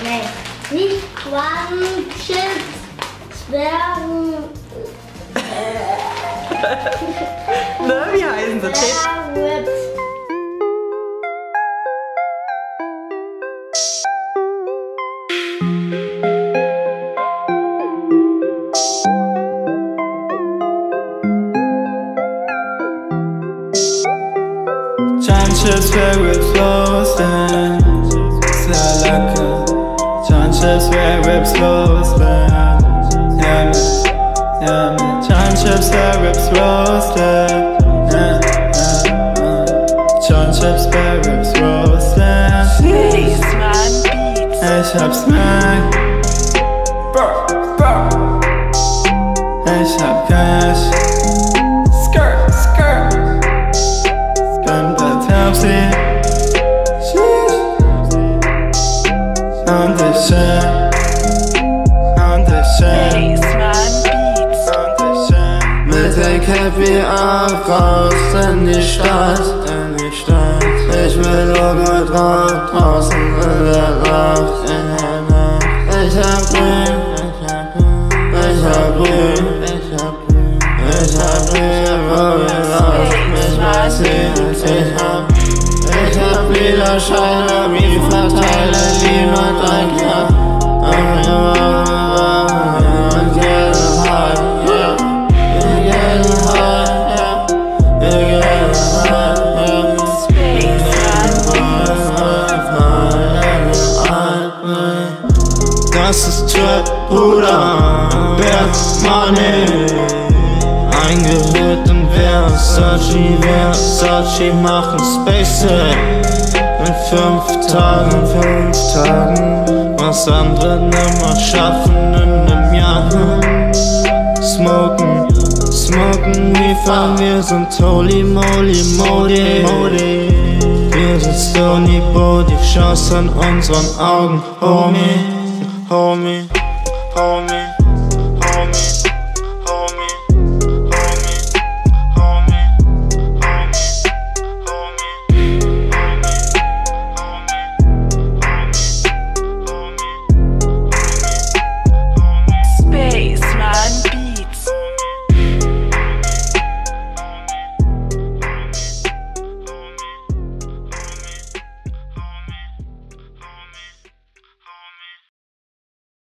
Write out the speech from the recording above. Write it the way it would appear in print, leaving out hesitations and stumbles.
Nee, nicht Quanchips, Zwergen. Ne, wie heißen sie? Zwergwhips. Giant chips, Squarewhips, roasting. Sehr lecker. Giant chips, Squarewhips, roasting. Yummy. Giant chips, Squarewhips, roasting. Giant chips, Squarewhips, roasting. Ich hab Smack. Ich hab Cash. Und ich mit der Cappy ab, raus in die Stadt. Ich will nur gut drauf, draußen in der Nacht. Ich hab Grün, ich hab Grün, wo wir raus, mich weiß ich hab Widerscheine wie Verteiler, niemand ein Knapp. Das ist Trap, Bruder, Bad Money. Eingehüllt in Versace machen Spaces. In 5 Tagen, was andere nimmer schaffen in einem Jahr. Smoken, liefern, wir sind holy moly modi. Wir sind Stony Body, Chance an unseren Augen, Homie.